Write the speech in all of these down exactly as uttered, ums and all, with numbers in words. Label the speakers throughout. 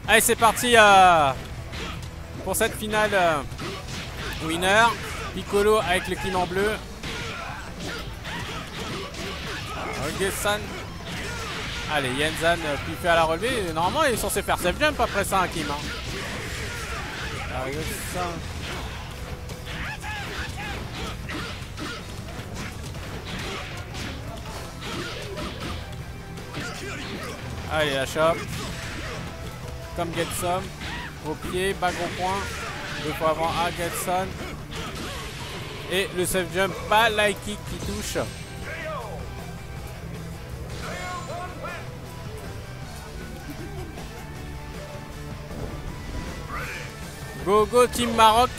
Speaker 1: Allez, c'est parti euh, pour cette finale euh, winner. Piccolo avec le clean en bleu. Oge-san. Allez, Yenzan euh, qui fait à la relevée. Normalement, il est censé faire self jump après ça, un Kim. Hein. Oge-san. Allez, la chope. Comme Getson. Au pied, bague au point. Deux fois avant à Getson. Et le self jump, pas la kick qui touche. Go go Team Maroc.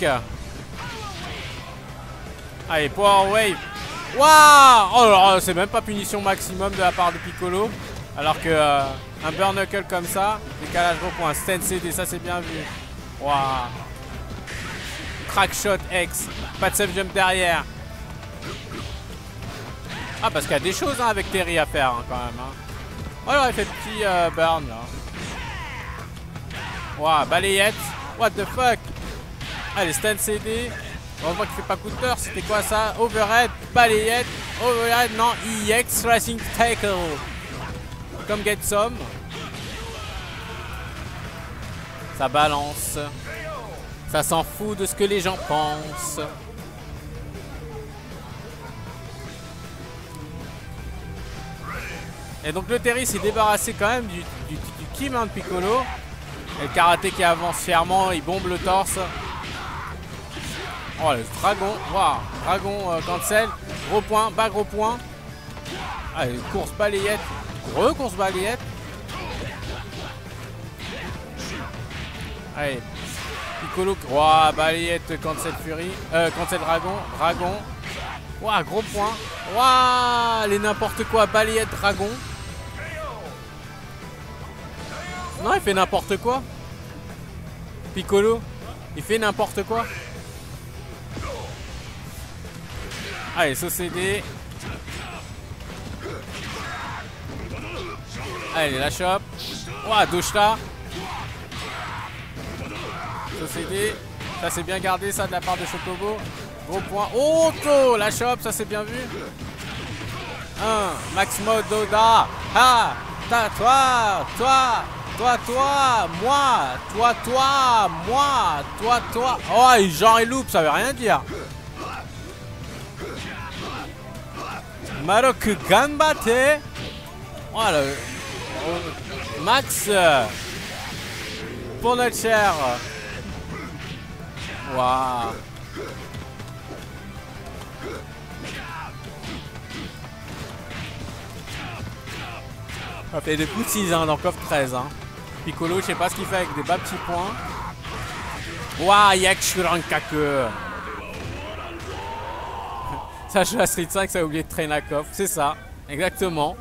Speaker 1: Allez, Power Wave. Waouh! Oh là là, c'est même pas punition maximum de la part de Piccolo. Alors que euh, un burn knuckle comme ça, décalage gros pour un stand C D, ça c'est bien vu. Waouh! Crack shot X, pas de self jump derrière. Ah, parce qu'il y a des choses hein, avec Terry à faire hein, quand même. Hein. Oh, il aurait fait petit euh, burn là. Waouh, balayette. What the fuck? Allez, stand C D. On voit qu'il fait pas coup de peur. C'était quoi ça? Overhead, balayette. Overhead, non. E X, slashing tackle. Comme Get Some. Ça balance. Ça s'en fout de ce que les gens pensent. Et donc le Terry s'est débarrassé quand même du, du, du Kim hein, de Piccolo. Et le karaté qui avance fièrement, il bombe le torse. Oh le dragon, waouh, dragon euh, cancel. Gros point, bas gros point. Allez, course balayette. Gros course balayette. Allez. Piccolo, waouh, balayette, cancel fury. Euh, cancel dragon, dragon. Waouh, gros point. Waouh, les n'importe quoi, balayette, dragon. Non, il fait n'importe quoi. Piccolo, il fait n'importe quoi. Allez, saut C D. Allez, la chope. Ouah, Doshta. Saut C D. Ça, c'est bien gardé, ça, de la part de Chocobo. Gros point. Oh, oh la chope, ça, c'est bien vu. un. Max mode Doda. Ah, ta, toi, toi. Toi, toi, moi, toi, toi, moi, toi, toi. Oh, et genre et loop, ça veut rien dire. Maroc Ganbate. Oh, le... oh, Max. Pour notre cher. Waouh. Ça fait des coups de six hein, dans coffre treize. Hein. Piccolo, je sais pas ce qu'il fait avec des bas petits points. Waouh, Yakshurankaku. Ça joue à Street cinq, ça a oublié de traîner la coffre. C'est ça, exactement.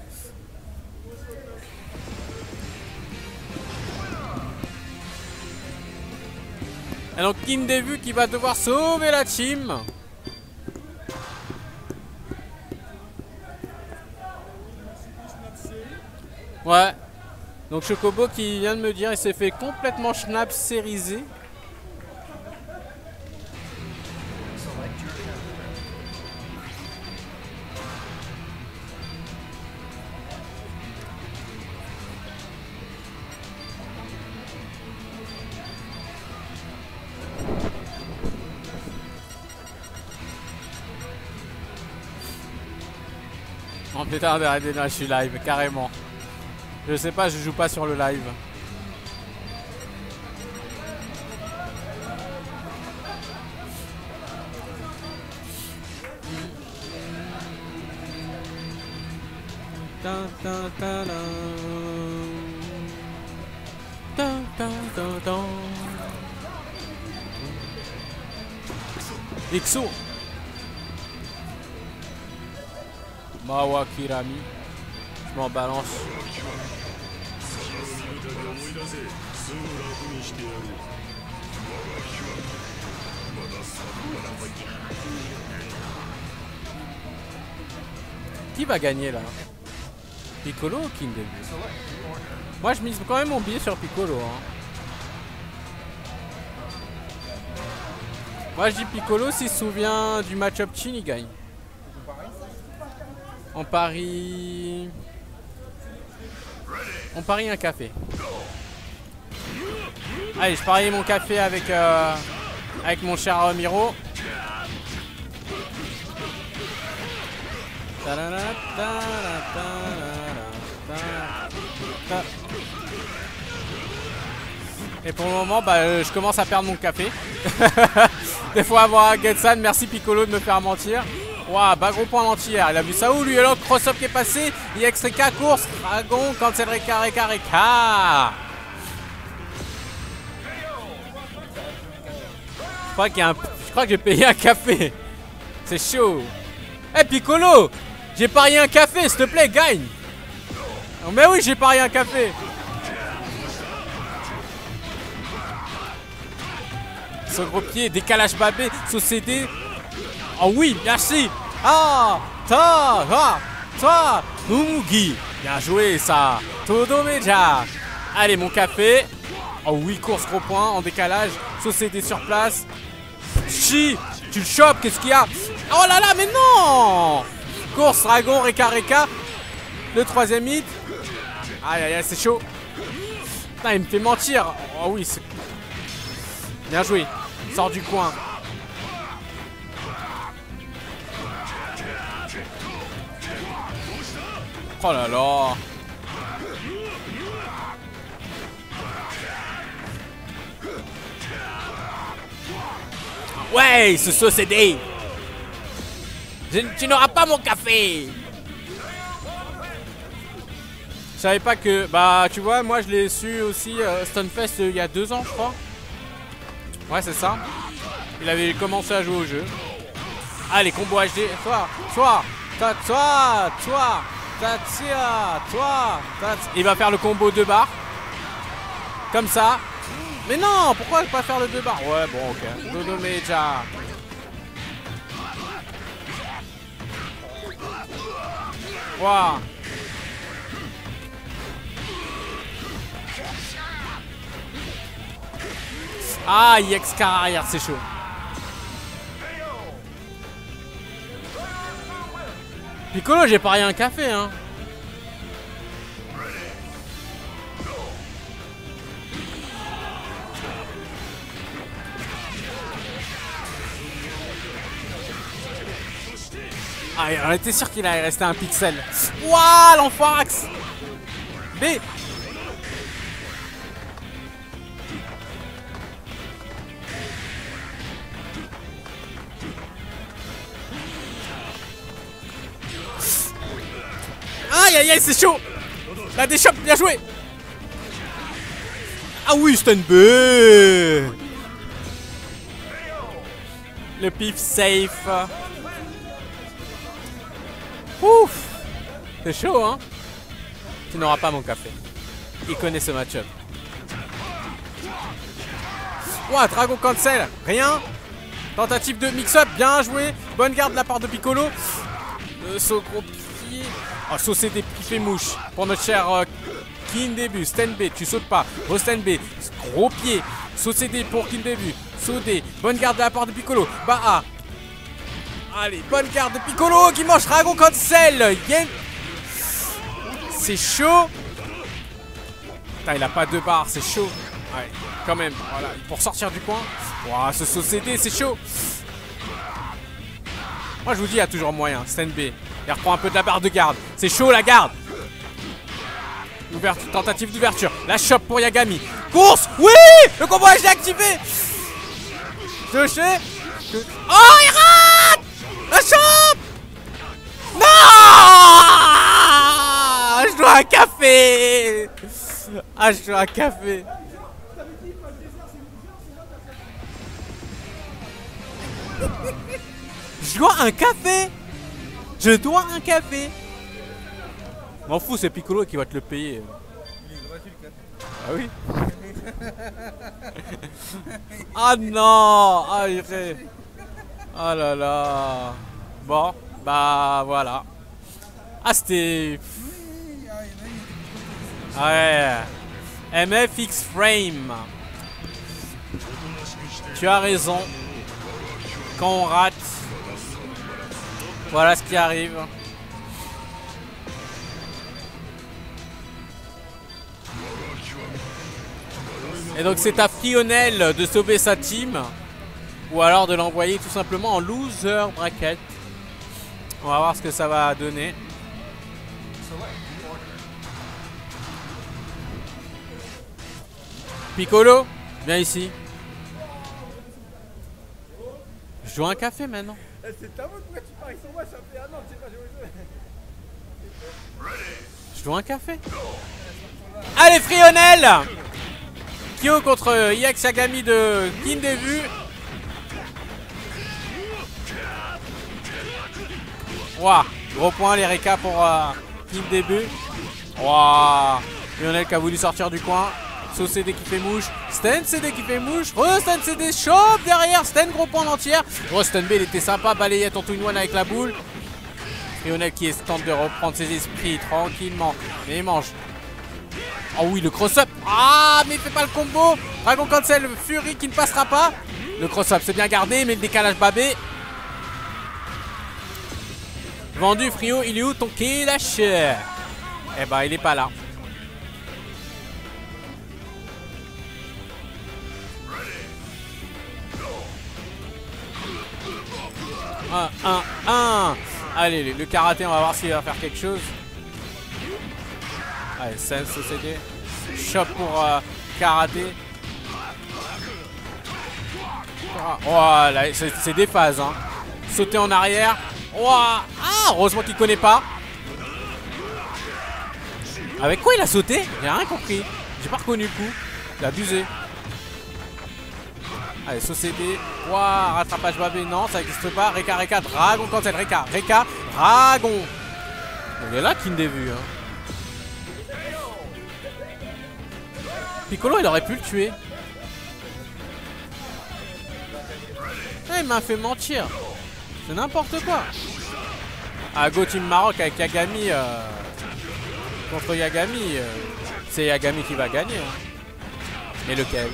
Speaker 1: Et donc Kim Devu qui va devoir sauver la team. Ouais. Donc Chocobo qui vient de me dire, il s'est fait complètement schnapp sérisé. En putain d'arrêter, là je suis live, carrément. Je sais pas, je joue pas sur le live. Ixo. Mawa Kirami. Je m'en balance. Qui va gagner là? Piccolo ou King Devu? Moi je mise quand même mon billet sur Piccolo. Hein. Moi je dis Piccolo s'il se souvient du match-up Chin, il gagne. On parie... On parie un café. Allez, je parie mon café avec, euh, avec mon cher euh, Miro. Et pour le moment, bah, euh, je commence à perdre mon café. Des fois avoir Getsan, merci Piccolo de me faire mentir. Waouh, bah gros point l'entière. Il a vu ça où lui? Alors, cross-up qui est passé. I X Reka, course, dragon, cancel Reka, Reka, Reka. Je crois qu'il y a un... Je crois que j'ai payé un café. C'est chaud. Eh hey, Piccolo, j'ai parié un café, s'il te plaît, gagne. Oh, mais oui, j'ai parié un café. Ce gros pied, décalage babé, société. Oh oui, merci. Ah, ta, ah, toi, Mumugi. Bien joué ça. Todo Meja. Allez, mon café. Oh oui, course gros point en décalage. Société sur place. Chi, tu le chopes, qu'est-ce qu'il y a? Oh là là, mais non. Course, dragon, Reka, Reka. Le troisième hit. Aïe, aïe, aïe, c'est chaud. Putain, il me fait mentir. Oh oui, c'est... Bien joué. Sors du coin. Oh là là. Ouais, ce saucédé. Tu n'auras pas mon café. Je savais pas que... Bah, tu vois, moi je l'ai su aussi euh, Stunfest euh, il y a deux ans, je crois. Ouais, c'est ça. Il avait commencé à jouer au jeu. Allez, combo H D. Toi, toi, toi, toi, toi, toi, toi, toi. Il va faire le combo deux barres. Comme ça. Mais non, pourquoi pas faire le deux barres? Ouais, bon, ok. Dodo Meja. Waouh. Ah, I X car arrière, c'est chaud. Piccolo, j'ai parié un café, hein. Ah, on était sûr qu'il allait rester un pixel. Waouh, l'enfoirax. B. Aïe aïe aïe, c'est chaud. La déchoppe, bien joué. Ah oui, stun B. Le pif safe. Ouf. C'est chaud, hein. Tu n'auras pas mon café. Il connaît ce match-up. Ouah, dragon cancel. Rien. Tentative de mix-up, bien joué. Bonne garde de la part de Piccolo. Le saut gros pied. Oh, saucer des pieds mouches pour notre cher euh, Kin début. Stand B, tu sautes pas. Stand B, gros pied. Saucer des pour Kin début. Sauter. Bonne garde de la part de Piccolo. Bah ah. Allez, bonne garde de Piccolo qui mange dragon cancel. Yen. C'est chaud. Putain, il a pas deux barres, c'est chaud. Ouais, quand même. Voilà, pour sortir du coin. Ouah, ce saucédé, c'est chaud. Moi, je vous dis, il y a toujours moyen. Stand B. Il reprend un peu de la barre de garde. C'est chaud, la garde. Ouverture, tentative d'ouverture. La chope pour Yagami. Course. Oui. Le combo H D activé. Touché. Oh, il rate. La chope. Non. Je dois un café. Ah, je dois un café. Je dois un café. Je dois un café. M'en fous, c'est Piccolo qui va te le payer. Il est gratuit le café. Ah oui. Ah non. Ah, il fait... Ah là là. Bon, bah voilà. Ah, c'était... Ouais. M F X Frame. Tu as raison. Quand on rate, voilà ce qui arrive. Et donc c'est à Frionel de sauver sa team. Ou alors de l'envoyer tout simplement en loser bracket. On va voir ce que ça va donner. Piccolo, viens ici. Je joue un café maintenant.
Speaker 2: C'est ta faute, pourquoi tu paries sur moi? Ça fait un an que tu sais pas jouer au jeu.
Speaker 1: Je joue un café. Allez, Frionel! Kyo contre I X Yagami de Kindevu. Waouh, gros point les Reka pour euh, Kindevu. Waouh, Frionel qui a voulu sortir du coin. So C D qui fait mouche. Sten C D qui fait mouche. Re Sten C D chope derrière. Sten gros point d'entière. Re Sten B il était sympa. Balayette en tout one avec la boule. Frionel qui tente de reprendre ses esprits tranquillement. Mais il mange. Oh oui, le cross-up. Ah, mais il fait pas le combo. Dragon Cancel, Fury qui ne passera pas. Le cross-up, c'est bien gardé, mais le décalage babé. Vendu, Frio, il est où ton Kailash? Eh ben, il est pas là. un, un, un. Allez, le karaté, on va voir s'il va faire quelque chose. Allez, Sense C D. Chop pour euh, karaté. Oh, là, c'est des phases. Hein. Sauter en arrière. Oh, ah, heureusement qu'il connaît pas. Avec quoi il a sauté? J'ai rien compris. J'ai pas reconnu le coup. Il a abusé. Allez, Société. Ouah, rattrapage babé. Non, ça n'existe pas. Reka, Reka, Dragon Cancel. Reka, Reka, Dragon. Il est là Kindevu. Hein. Piccolo, il aurait pu le tuer. Ah, il m'a fait mentir. C'est n'importe quoi. Ah, Go Team Maroc avec Yagami. Euh, contre Yagami. Euh, c'est Yagami qui va gagner. Hein. Mais lequel?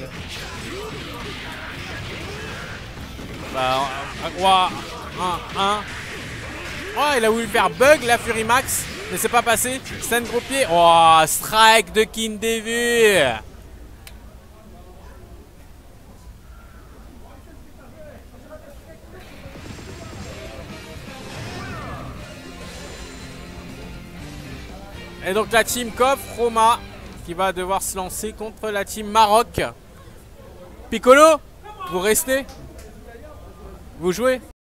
Speaker 1: Bah, ouah, un, un. Oh, il a voulu faire bug la Fury Max, mais c'est pas passé. Stand gros pied. Oh, strike de Kindevu. Et donc la team Coff, Roma, qui va devoir se lancer contre la team Maroc. Piccolo, vous restez? Vous jouez?